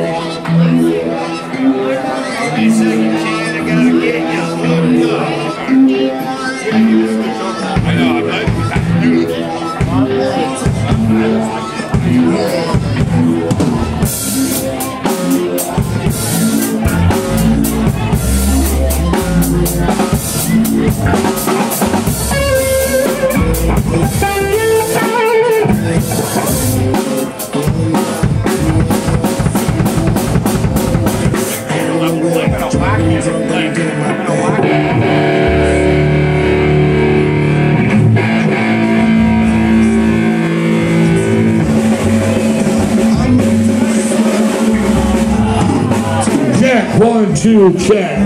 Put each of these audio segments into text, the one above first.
Check, 1, 2, check.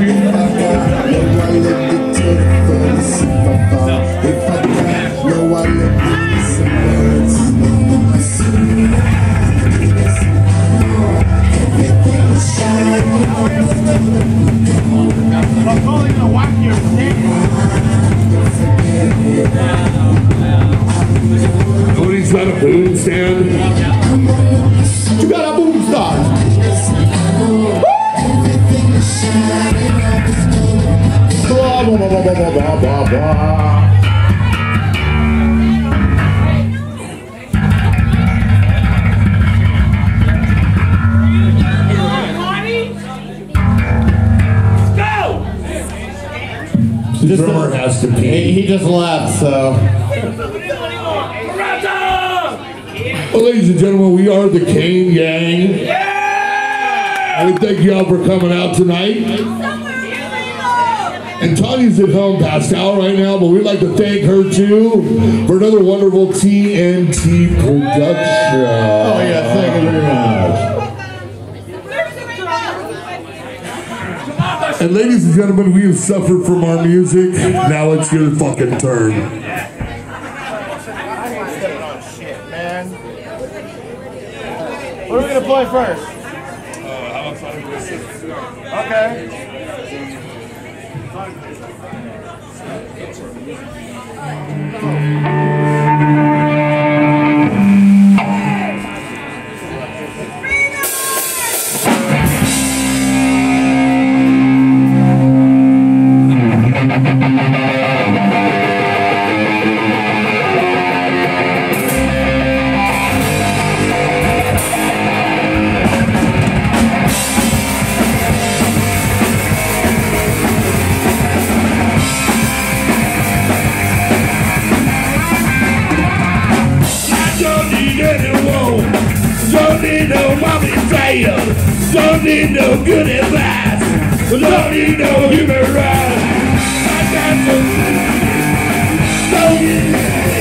Nobody's got a boom stand. You got a boom stand. Blah, blah, blah, blah, blah, blah, blah. The drummer has to pee. He just left, so. Well, ladies and gentlemen, we are the Kane Gang. Yeah! We thank y'all for coming out tonight. And Tanya's at home passed out right now, but we'd like to thank her too for another wonderful TNT production. Oh yeah, thank you very much. And ladies and gentlemen, we have suffered from our music. Now it's your fucking turn. What are we gonna play first? How about Sonic Resistance? Okay. Don't need no good advice. Don't need no human rights. I got some. Don't need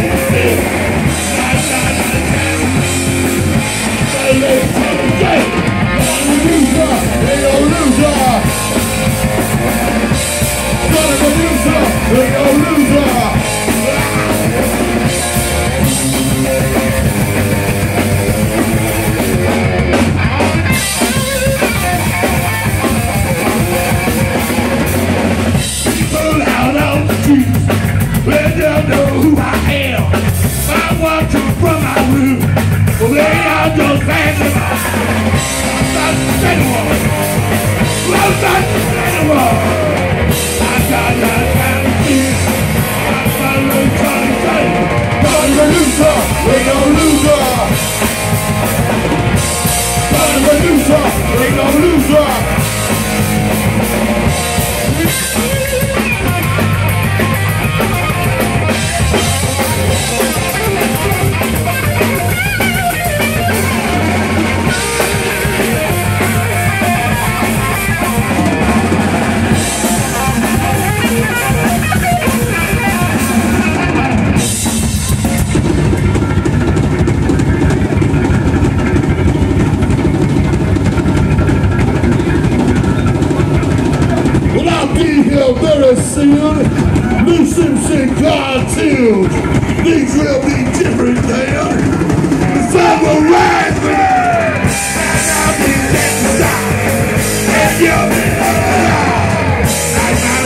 very soon. New Simpson cartoons. Things will be different then. The sun will rise for us. And I'll be inside. And you'll be alive. I'm not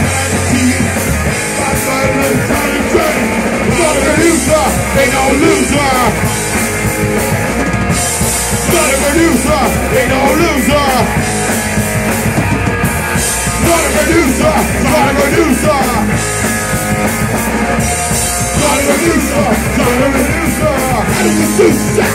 producer, ain't no loser. Not a producer, ain't no loser. Suicide.